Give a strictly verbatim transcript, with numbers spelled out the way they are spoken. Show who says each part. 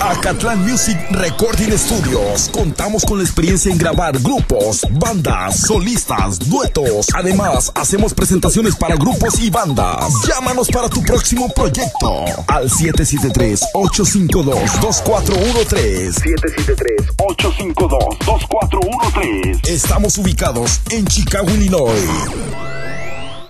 Speaker 1: Acatlán Music Recording Studios. Contamos con la experiencia en grabar grupos, bandas, solistas, duetos. Además, hacemos presentaciones para grupos y bandas. Llámanos para tu próximo proyecto al siete siete tres, ocho cinco dos, dos cuatro uno tres. siete siete tres, ocho cinco dos, dos cuatro uno tres. Estamos ubicados en Chicago, Illinois.